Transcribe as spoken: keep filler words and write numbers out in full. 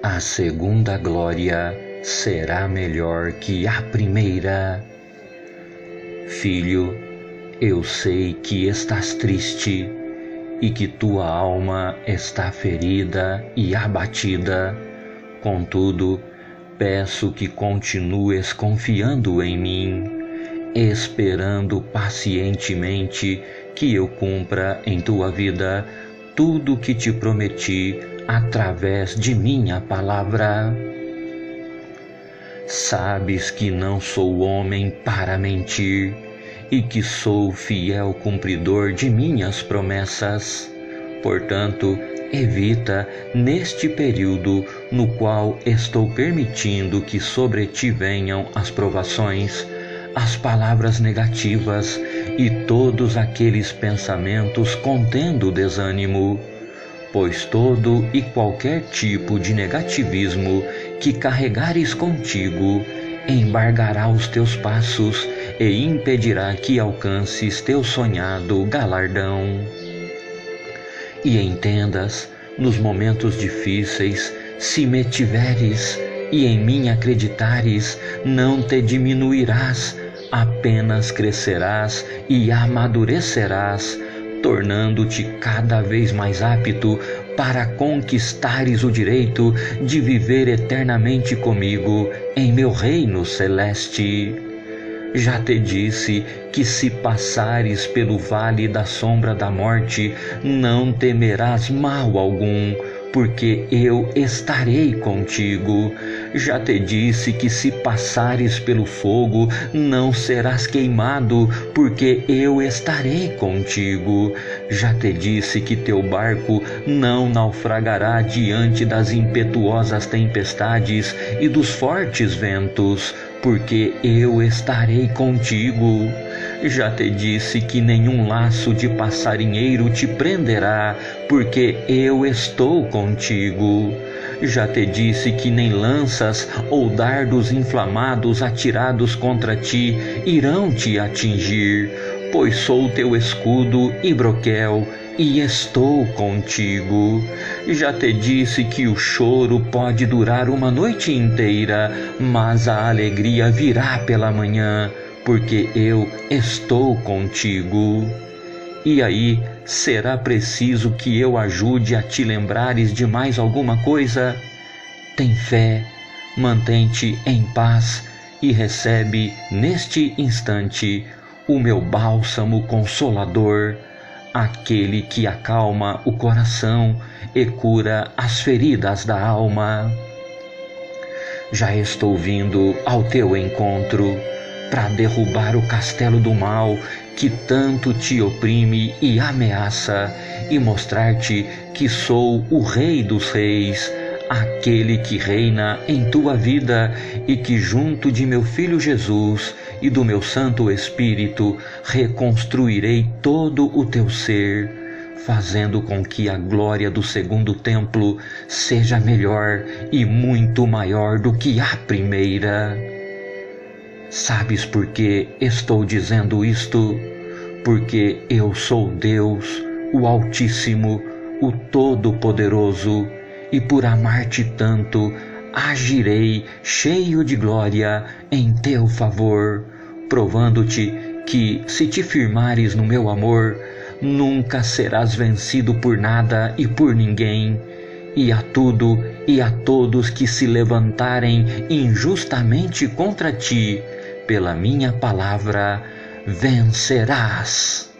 a segunda glória será melhor que a primeira. Filho, eu sei que estás triste e que tua alma está ferida e abatida. Contudo, peço que continues confiando em mim, esperando pacientemente que eu cumpra em tua vida tudo o que te prometi através de minha palavra. Sabes que não sou homem para mentir e que sou fiel cumpridor de minhas promessas. Portanto, evita, neste período no qual estou permitindo que sobre ti venham as provações, as palavras negativas e todos aqueles pensamentos contendo desânimo, pois todo e qualquer tipo de negativismo que carregares contigo embargará os teus passos e impedirá que alcances teu sonhado galardão. E entendas, nos momentos difíceis, se me tiveres e em mim acreditares, não te diminuirás, apenas crescerás e amadurecerás, tornando-te cada vez mais apto para conquistares o direito de viver eternamente comigo em meu reino celeste. Já te disse que se passares pelo vale da sombra da morte, não temerás mal algum, porque eu estarei contigo. Já te disse que se passares pelo fogo, não serás queimado, porque eu estarei contigo. Já te disse que teu barco não naufragará diante das impetuosas tempestades e dos fortes ventos, porque eu estarei contigo. Já te disse que nenhum laço de passarinheiro te prenderá, porque eu estou contigo. Já te disse que nem lanças ou dardos inflamados atirados contra ti irão te atingir, pois sou teu escudo e broquel, e estou contigo. Já te disse que o choro pode durar uma noite inteira, mas a alegria virá pela manhã, porque eu estou contigo. E aí, será preciso que eu ajude a te lembrares de mais alguma coisa? Tem fé, mantém-te em paz e recebe, neste instante, o meu bálsamo consolador, aquele que acalma o coração e cura as feridas da alma. Já estou vindo ao teu encontro para derrubar o castelo do mal que tanto te oprime e ameaça, e mostrar-te que sou o Rei dos Reis, aquele que reina em tua vida e que junto de meu Filho Jesus e do meu Santo Espírito reconstruirei todo o teu ser, fazendo com que a glória do segundo templo seja melhor e muito maior do que a primeira. Sabes por que estou dizendo isto? Porque eu sou Deus, o Altíssimo, o Todo-Poderoso, e por amar-te tanto, agirei cheio de glória em teu favor, provando-te que, se te firmares no meu amor, nunca serás vencido por nada e por ninguém, e a tudo e a todos que se levantarem injustamente contra ti, pela minha palavra, vencerás.